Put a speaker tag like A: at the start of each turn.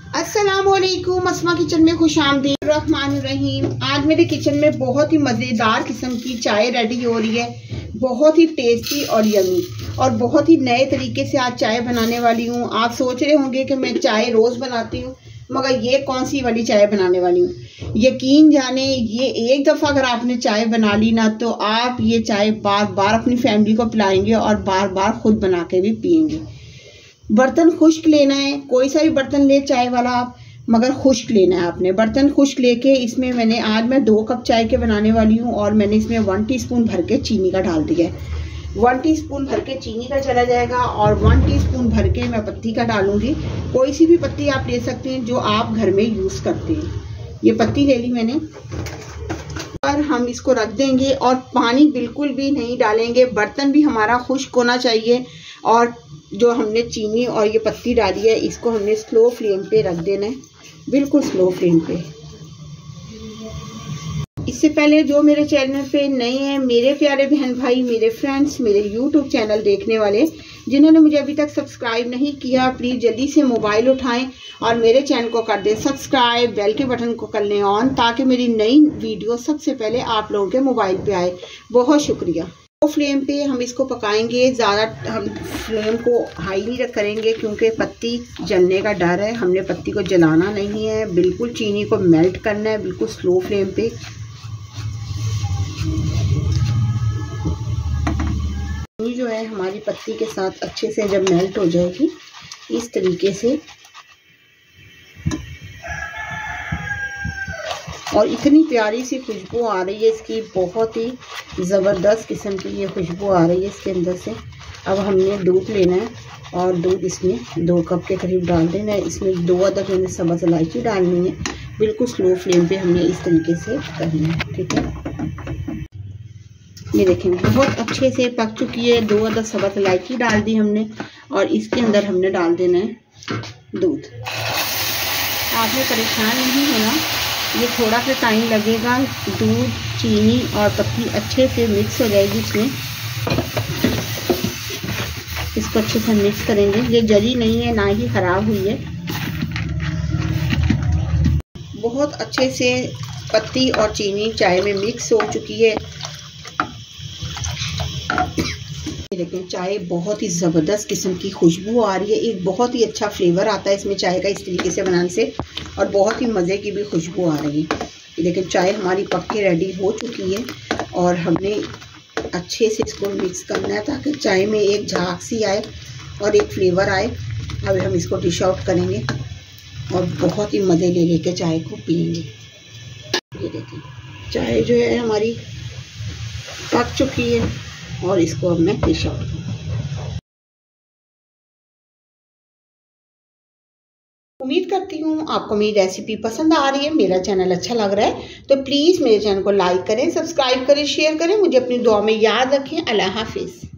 A: अस्सलामुअलैकुम, अस्मा किचन में खुशामदीद। रहमान रहीम। आज मेरे किचन में बहुत ही मज़ेदार किस्म की चाय रेडी हो रही है, बहुत ही टेस्टी और यमी, और बहुत ही नए तरीके से आज चाय बनाने वाली हूँ। आप सोच रहे होंगे कि मैं चाय रोज़ बनाती हूँ, मगर ये कौन सी वाली चाय बनाने वाली हूँ। यकीन जाने, ये एक दफ़ा अगर आपने चाय बना ली ना, तो आप ये चाय बार बार अपनी फैमिली को पिलाएंगे और बार बार खुद बना के भी पियेंगे। बर्तन खुश्क लेना है, कोई सा भी बर्तन ले चाय वाला आप, मगर खुश्क लेना है आपने। बर्तन खुश्क लेके इसमें आज मैं 2 कप चाय के बनाने वाली हूँ, और मैंने इसमें 1 टीस्पून भर के चीनी का डाल दिया है। 1 टीस्पून भर के चीनी का चला जाएगा, और 1 टीस्पून भर के मैं पत्ती का डालूंगी। कोई सी भी पत्ती आप ले सकते हैं जो आप घर में यूज़ करते हैं। ये पत्ती ले ली मैंने, और हम इसको रख देंगे, और पानी बिल्कुल भी नहीं डालेंगे। बर्तन भी हमारा खुश्क होना चाहिए, और जो हमने चीनी और ये पत्ती डाली है, इसको हमने स्लो फ्लेम पे रख देना है, बिल्कुल स्लो फ्लेम पे। इससे पहले जो मेरे चैनल पे नए हैं, मेरे प्यारे बहन भाई, मेरे फ्रेंड्स, मेरे यूट्यूब चैनल देखने वाले जिन्होंने मुझे अभी तक सब्सक्राइब नहीं किया, प्लीज़ जल्दी से मोबाइल उठाएं और मेरे चैनल को कर दें सब्सक्राइब, बेल के बटन को कर लें ऑन, ताकि मेरी नई वीडियो सबसे पहले आप लोगों के मोबाइल पे आए। बहुत शुक्रिया। तो फ्लेम पे हम इसको पकाएंगे, ज़्यादा हम फ्लेम को हाई नहीं करेंगे क्योंकि पत्ती जलने का डर है। हमने पत्ती को जलाना नहीं है, बिल्कुल चीनी को मेल्ट करना है, बिल्कुल स्लो फ्लेम पे। चीनी जो है हमारी पत्ती के साथ अच्छे से जब मेल्ट हो जाएगी, इस तरीके से, और इतनी प्यारी सी खुशबू आ रही है इसकी, बहुत ही ज़बरदस्त किस्म की ये खुशबू आ रही है इसके अंदर से। अब हमने दूध लेना है, और दूध इसमें 2 कप के करीब डाल देना है। इसमें 2 अदद मैंने सब्ज़ इलायची डालनी है, बिल्कुल स्लो फ्लेम पे हमने इस तरीके से करना है, ठीक है। ये देखें बहुत अच्छे से पक चुकी है। 2 अदद सब्ज़ इलायची डाल दी हमने, और इसके अंदर हमने डाल देना है दूध। आपने परेशान नहीं होना, ये थोड़ा सा टाइम लगेगा। दूध, चीनी और पत्ती अच्छे से मिक्स हो जाएगी इसमें। इसको अच्छे से मिक्स करेंगे। ये जली नहीं है, ना ही ख़राब हुई है। बहुत अच्छे से पत्ती और चीनी चाय में मिक्स हो चुकी है। लेकिन चाय बहुत ही ज़बरदस्त किस्म की खुशबू आ रही है, एक बहुत ही अच्छा फ्लेवर आता है इसमें चाय का इस तरीके से बनाने से, और बहुत ही मज़े की भी खुशबू आ रही है। लेकिन चाय हमारी पक के रेडी हो चुकी है, और हमने अच्छे से इसको मिक्स करना है ताकि चाय में एक झाग सी आए और एक फ्लेवर आए। अब हम इसको डिश आउट करेंगे और बहुत ही मज़े ले लेके चाय को पियेंगे। ये देखिए चाय जो है हमारी पक चुकी है, और इसको अब मैं डिश आउट करूँ। उम्मीद करती हूँ आपको मेरी रेसिपी पसंद आ रही है, मेरा चैनल अच्छा लग रहा है, तो प्लीज़ मेरे चैनल को लाइक करें, सब्सक्राइब करें, शेयर करें, मुझे अपनी दुआ में याद रखें। अल्लाह हाफिज़।